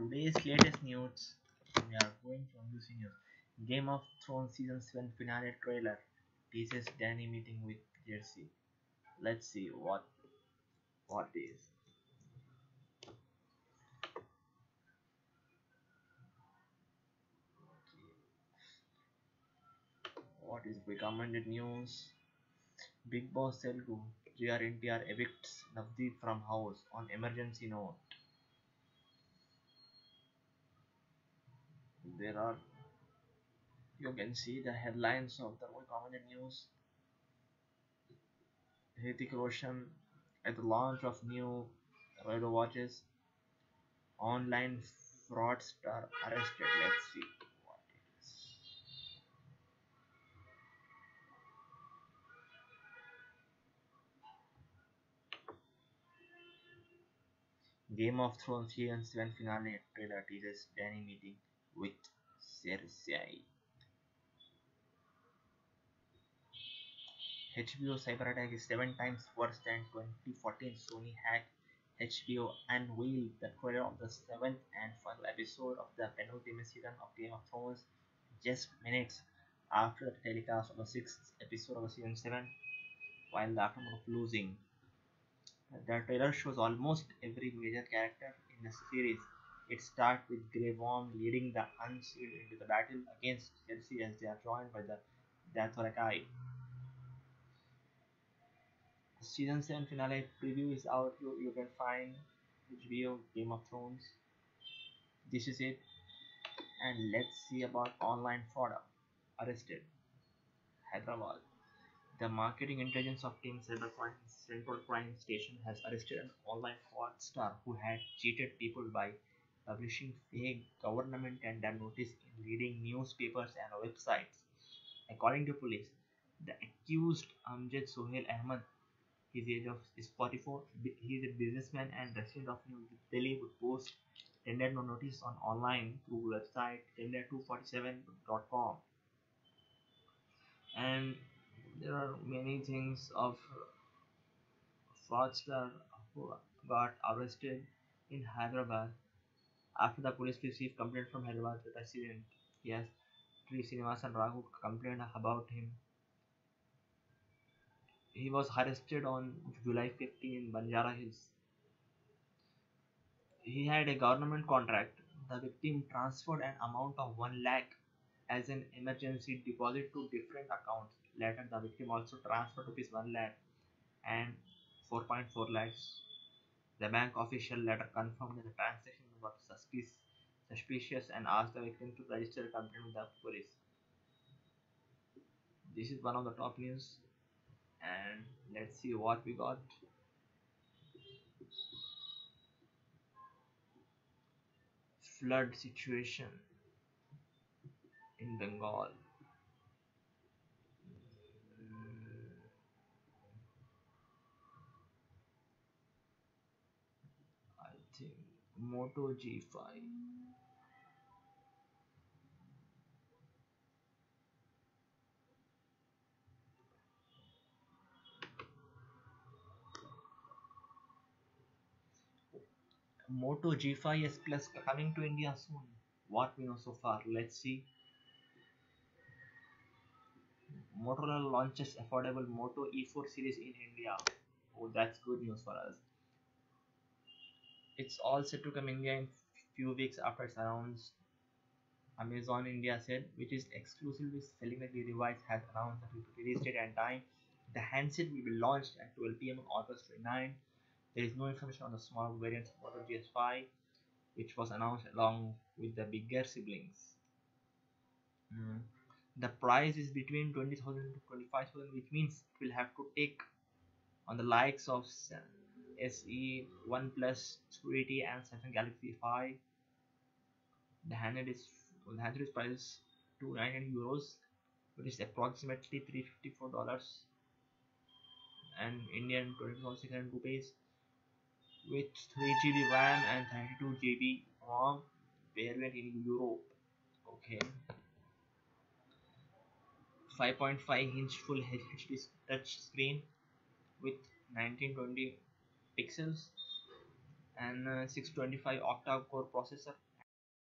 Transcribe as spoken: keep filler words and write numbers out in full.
today's latest news, we are going from this news. Game of Thrones season seven finale trailer teases Danny meeting with Jersey. Let's see what what is. What is recommended news? Big Boss Telugu. J R N T R evicts Navdeep from house on emergency note. There are you can see the headlines of the recommended news. Hrithik Roshan at the launch of new Raido watches. Online fraudster arrested. Let's see what it is. Game of Thrones season seven finale trailer teases Danny meeting with Cersei. H B O cyber attack is seven times worse than twenty fourteen Sony hack. H B O unveiled the trailer of the seventh and final episode of the penultimate season of Game of Thrones just minutes after the telecast of the sixth episode of season seven, while the aftermath of losing. The trailer shows almost every major character in the series. It starts with Grey Worm leading the Unsealed into the battle against Cersei as they are joined by the Dothraki. Season seven finale preview is out. You, you can find H B O Game of Thrones. This is it. And let's see about online fraud. Arrested. Hyderabad. The marketing intelligence of Team Cybercrime Central Crime Station has arrested an online fraudster who had cheated people by publishing fake government tender notice in leading newspapers and websites. According to police, the accused Amjad Sohail Ahmed, his age of is forty-four, he is a businessman and resident of New Delhi, would post tender notice on online through website tender two forty-seven dot com. And there are many things of fraudster who got arrested in Hyderabad after the police received complaint from Hyderabad resident. Yes, Sri Srinivasan Raghu complained about him. He was arrested on July fifteenth in Banjara Hills. He had a government contract. The victim transferred an amount of one lakh as an emergency deposit to different accounts. Later, the victim also transferred rupees one lakh and four point four lakhs. The bank official later confirmed that the transaction was suspicious and asked the victim to register a complaint with the police. This is one of the top news, and let's see what we got. Flood situation in Bengal. I think Moto G five. Moto G five S Plus coming to India soon. What we know so far, let's see. Motorola launches affordable Moto E four series in India. Oh, that's good news for us. It's all set to come India in few weeks after it's announced. Amazon India said, which is exclusively selling the device, has announced the release date and time. The handset will be launched at twelve p m on August twenty-ninth. There is no information on the small variant of Moto G S five, which was announced along with the bigger siblings. Mm. The price is between twenty thousand to twenty-five thousand, which means it will have to take on the likes of S E, OnePlus two eighty and Samsung Galaxy five. The handheld is the handheld is priced two hundred ninety euros, which is approximately three hundred fifty-four dollars and Indian twenty thousand six hundred rupees, with three G B RAM and thirty-two G B ROM variant in Europe. Okay. five point five inch full H D touch screen with nineteen twenty pixels and uh, six twenty-five octa core processor.